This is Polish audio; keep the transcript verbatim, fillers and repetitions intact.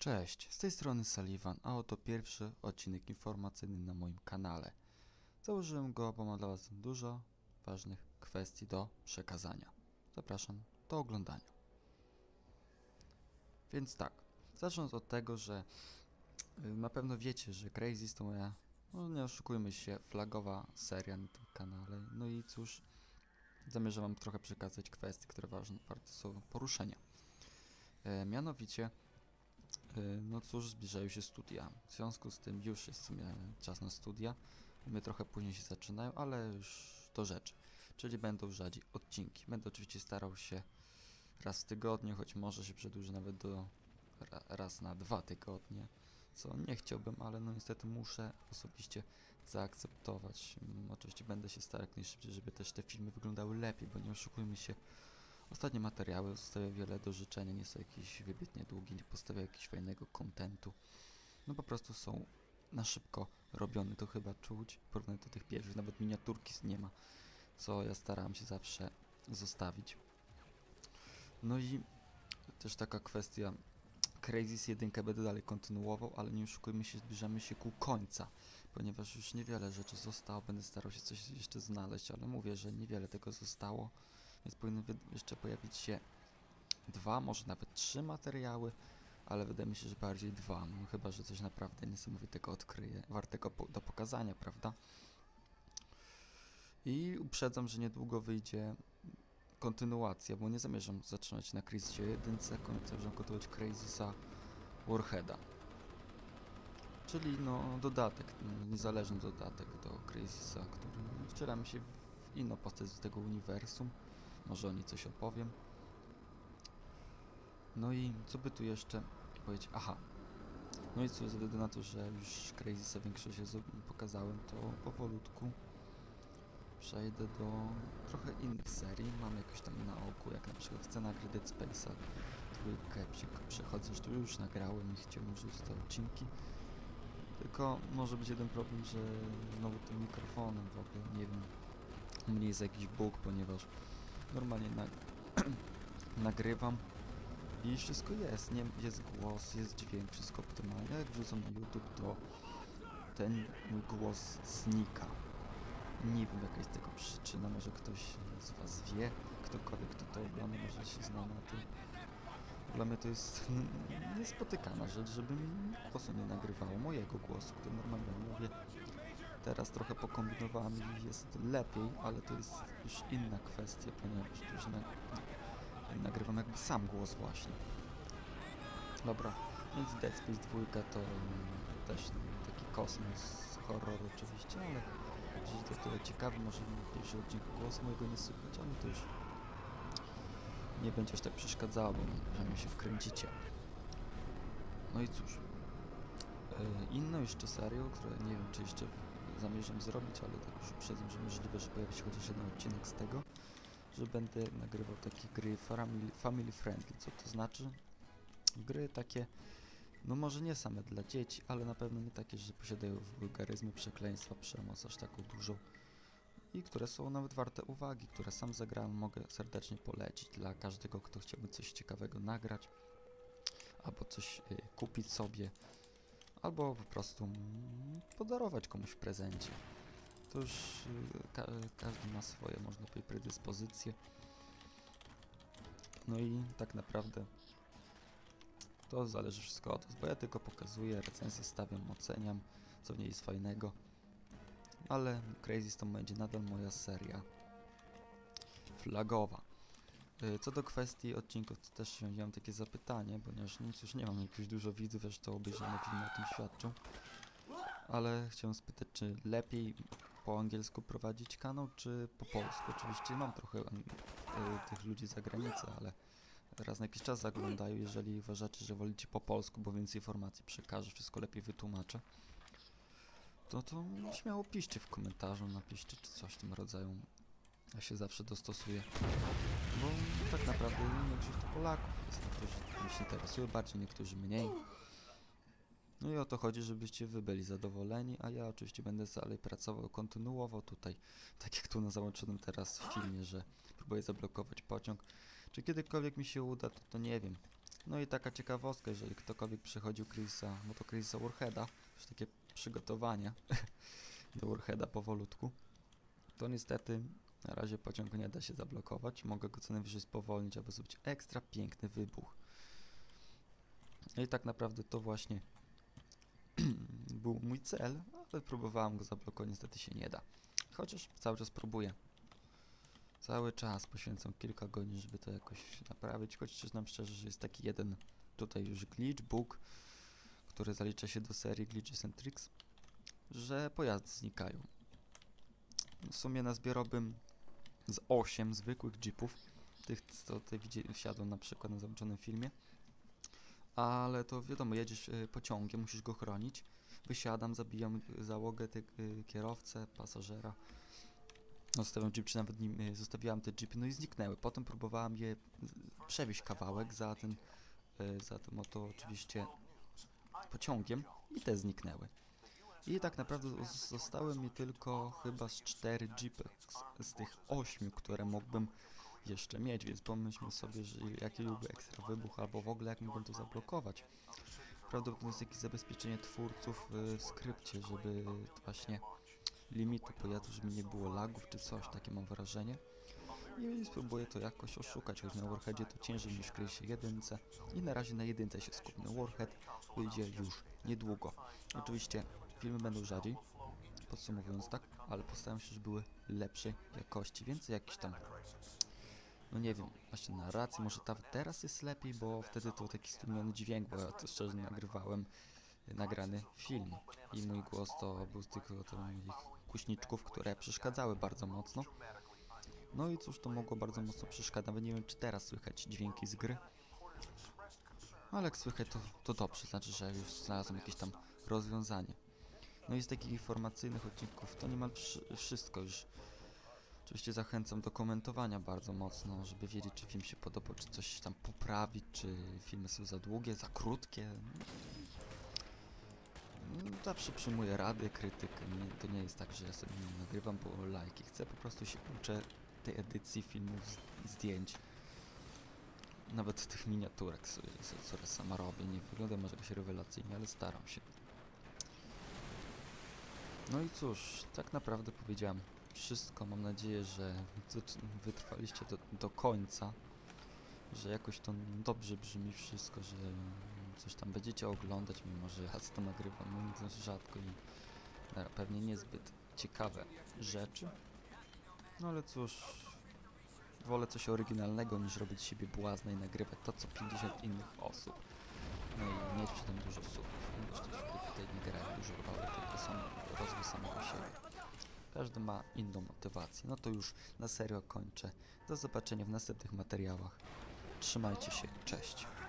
Cześć, z tej strony Sullivan, a oto pierwszy odcinek informacyjny na moim kanale. Założyłem go, bo mam dla Was dużo ważnych kwestii do przekazania. Zapraszam do oglądania. Więc tak, zacznąc od tego, że na pewno wiecie, że Crazy to moja, no nie oszukujmy się, flagowa seria na tym kanale. No i cóż, zamierzam Wam trochę przekazać kwestie, które ważne, warte są poruszenia. E, mianowicie, no cóż, zbliżają się studia. W związku z tym już jest w sumie czas na studia. My trochę później się zaczynają, ale już do rzeczy. Czyli będą rzadziej odcinki. Będę oczywiście starał się raz w tygodniu, choć może się przedłuży nawet do ra, raz na dwa tygodnie. Co nie chciałbym, ale no niestety muszę osobiście zaakceptować. Um, oczywiście będę się starał jak najszybciej, żeby też te filmy wyglądały lepiej, bo nie oszukujmy się. Ostatnie materiały zostawiają wiele do życzenia, nie są jakieś wybitnie długie, nie postawiają jakiegoś fajnego kontentu. No po prostu są na szybko robione, to chyba czuć, porównanie do tych pierwszych, nawet miniaturki nie ma, co ja starałem się zawsze zostawić. No i też taka kwestia, Crazy jeden będę dalej kontynuował, ale nie oszukujmy się, zbliżamy się ku końca, ponieważ już niewiele rzeczy zostało, będę starał się coś jeszcze znaleźć, ale mówię, że niewiele tego zostało. Więc powinny jeszcze pojawić się dwa, może nawet trzy materiały, ale wydaje mi się, że bardziej dwa, no, chyba że coś naprawdę niesamowitego odkryję, wartego po do pokazania, prawda? I uprzedzam, że niedługo wyjdzie kontynuacja, bo nie zamierzam zatrzymać na Crazy jeden, zamierzam kontynuować Crazysa Warheada. Czyli no dodatek, niezależny dodatek do Crazysa, który wcielam się w inną postać z tego uniwersum. Może o niej coś opowiem. No i co by tu jeszcze powiedzieć? Aha. No i co, ze względu na to, że już Crazysa większość pokazałem, to powolutku przejdę do trochę innych serii. Mam jakieś tam na oku, jak na przykład scena gry Dead Space'a dwójkę przechodzę, że tu już nagrałem i chciałbym wrzucić te odcinki. Tylko może być jeden problem, że znowu tym mikrofonem w ogóle, nie wiem, u mnie jest jakiś bóg, ponieważ normalnie na nagrywam i wszystko jest, nie, jest głos, jest dźwięk, wszystko optymalnie. Jak wrzucam na YouTube, to ten mój głos znika. Nie wiem jaka jest tego przyczyna, może ktoś z Was wie, ktokolwiek kto to ogląda, może się zna na tym. Dla mnie to jest niespotykana rzecz, żebym głosu nie nagrywało, mojego głosu, który normalnie mówię. Teraz trochę pokombinowałem i jest lepiej, ale to jest już inna kwestia, ponieważ już na, nagrywam jakby sam głos właśnie. Dobra, więc Dead Space dwa to też taki kosmos, horror oczywiście, ale jeżeli to tyle ciekawe, może w pierwszym odcinku głosu mojego nie słychać, ale to już nie będzie aż tak przeszkadzało, bo że mi się wkręcicie. No i cóż, yy, inną jeszcze serią, które nie wiem czy jeszcze zamierzam zrobić, ale tak już uprzedzam, że możliwe, że pojawi się chociaż jeden odcinek z tego, że będę nagrywał takie gry family, family friendly. Co to znaczy? Gry takie, no może nie same dla dzieci, ale na pewno nie takie, że posiadają wulgaryzmy, przekleństwa, przemoc aż taką dużą i które są nawet warte uwagi, które sam zagrałem, mogę serdecznie polecić dla każdego, kto chciałby coś ciekawego nagrać albo coś y, kupić sobie, albo po prostu mm, podarować komuś w prezencie. To już y, ka każdy ma swoje, można powiedzieć, predyspozycje. No i tak naprawdę to zależy wszystko od Was, bo ja tylko pokazuję, recenzję stawiam, oceniam, co w niej jest fajnego. Ale Crazy to będzie nadal moja seria flagowa. Yy, co do kwestii odcinków, to też miałem takie zapytanie, ponieważ nic już nie mam jakiegoś dużo widzów, zresztą obejrzane filmy o tym świadczą. Ale chciałem spytać, czy lepiej po angielsku prowadzić kanał, czy po polsku? Oczywiście mam trochę yy, tych ludzi z zagranicy, ale raz na jakiś czas zaglądają, jeżeli uważacie, że wolicie po polsku, bo więcej informacji przekażę, wszystko lepiej wytłumaczę. To to śmiało piszcie w komentarzu, napiszcie czy coś w tym rodzaju. Ja się zawsze dostosuję, bo tak naprawdę większość to Polaków jest, niektórzy się interesują bardziej, niektórzy mniej. No i o to chodzi, żebyście wy byli zadowoleni, a ja oczywiście będę dalej pracował, kontynuował tutaj, tak jak tu na załączonym teraz filmie, że próbuję zablokować pociąg. Czy kiedykolwiek mi się uda, to, to nie wiem. No i taka ciekawostka, jeżeli ktokolwiek przechodził Crisisa, no to Crisisa Warheada, już takie przygotowanie do Warheada powolutku, to niestety na razie pociągu nie da się zablokować. Mogę go co najwyżej spowolnić, aby zrobić ekstra piękny wybuch. No i tak naprawdę to właśnie był mój cel, ale próbowałem go zablokować, niestety się nie da. Chociaż cały czas próbuję. Cały czas poświęcam kilka godzin, żeby to jakoś naprawić, choć przyznam szczerze, że jest taki jeden tutaj już glitch, bug, który zalicza się do serii Glitches and Tricks, że pojazdy znikają. W sumie nazbierałbym z osiem zwykłych jeepów, tych co tutaj wsiadłem na przykład na załączonym filmie, ale to wiadomo, jedziesz y, pociągiem, musisz go chronić, wysiadam, zabijam załogę, ty, y, kierowcę, pasażera, zostawiam jeep, czy nawet nim, y, zostawiłam te jeepy, no i zniknęły. Potem próbowałam je przewieźć kawałek za ten, y, za tym oto oczywiście pociągiem i te zniknęły. I tak naprawdę zostały mi tylko chyba z cztery jeepy z, z tych ośmiu, które mógłbym jeszcze mieć, więc pomyślmy sobie, że jaki byłby ekstra wybuch, albo w ogóle jak mógłbym to zablokować. Prawdopodobnie jest jakieś zabezpieczenie twórców w skrypcie, żeby właśnie limitu pojazdów, żeby nie było lagów czy coś, takie mam wrażenie. I spróbuję to jakoś oszukać, choć na Warheadzie to ciężej niż w Crisie jedynce. I na razie na jedynce się skupmy. Warhead wyjdzie już niedługo. Oczywiście filmy będą rzadziej, podsumowując tak, ale postaram się, żeby były lepszej jakości, więcej jakiś tam, no nie wiem, właśnie narracji, może ta teraz jest lepiej, bo wtedy to taki stłumiony dźwięk, bo ja to szczerze nagrywałem nagrany film i mój głos to był z tych moich głośniczków, które przeszkadzały bardzo mocno. No i cóż, to mogło bardzo mocno przeszkadzać, nawet nie wiem, czy teraz słychać dźwięki z gry, ale jak słychać, to, to dobrze, znaczy, że już znalazłem jakieś tam rozwiązanie. No i z takich informacyjnych odcinków to niemal wszystko już. Oczywiście zachęcam do komentowania bardzo mocno, żeby wiedzieć, czy film się podobał, czy coś tam poprawić, czy filmy są za długie, za krótkie. Zawsze przyjmuję rady, krytykę. Nie, to nie jest tak, że ja sobie nie nagrywam, bo lajki. Chcę, po prostu się uczę tej edycji filmów, zdjęć. Nawet tych miniaturek, które sama robię. Nie wygląda może jakoś rewelacyjnie, ale staram się. No i cóż, tak naprawdę powiedziałem wszystko. Mam nadzieję, że wytrwaliście do, do końca, że jakoś to dobrze brzmi wszystko, że coś tam będziecie oglądać, mimo że ja to nagrywam no, rzadko i no, pewnie niezbyt ciekawe rzeczy. No ale cóż, wolę coś oryginalnego niż robić z siebie błazna i nagrywać to, co pięćdziesiąt innych osób. No i mieć przy tym dużo subów. Zresztą suby tutaj nie grają dużo roli, tylko są rozwój samego siebie. Każdy ma inną motywację. No to już na serio kończę. Do zobaczenia w następnych materiałach. Trzymajcie się. Cześć.